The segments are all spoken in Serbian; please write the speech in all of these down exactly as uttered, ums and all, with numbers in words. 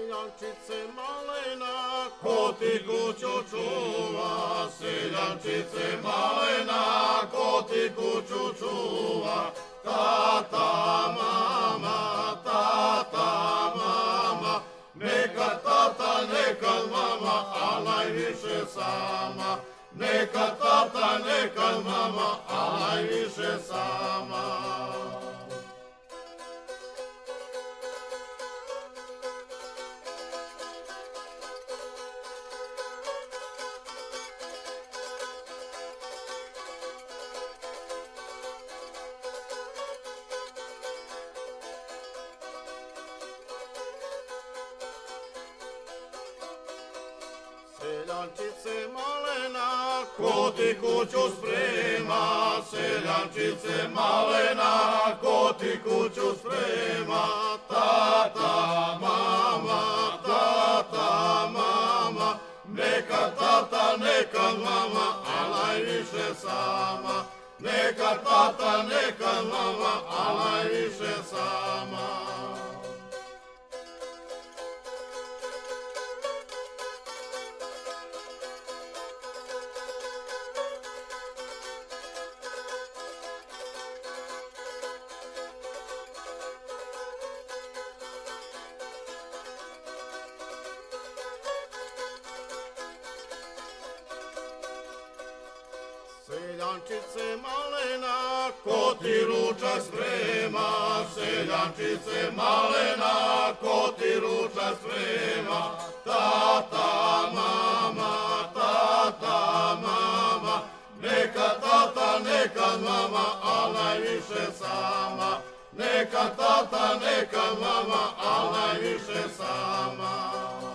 Seljančice malena, ko ti kuću čuva, seljančice malena, ko ti kuću čuva, tata, mama, tata, mama, neka tata, neka mama, a najviše sama, neka tata, neka mama, a najviše sama. Seljančice malena, ko ti kuću sprema, seljančice malena, ko ti kuću sprema, tata, mama, tata, mama, neka tata, neka mama, a najviše sama, neka tata, neka mama, a najviše sama. Seljančice malena, ko ti ručak sprema, seljančice malena, ko ti ručak sprema, tata, mama, tata, mama, neka tata, neka mama, a najviše sama, neka tata, neka mama, a najviše sama.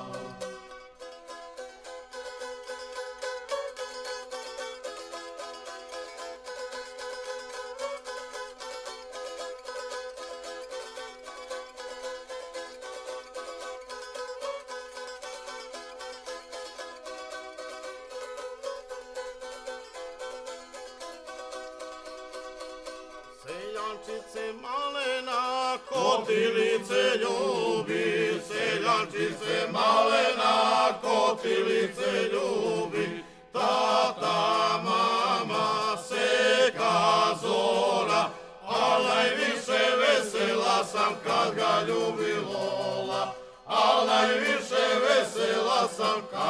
Seljančice malena, ko ti lice ljubi, seljančice malena, ko ti lice ljubi, tata, mama, seka zora, a najviše vesela sam kad ga ljubi vola, a najviše vesela sam kad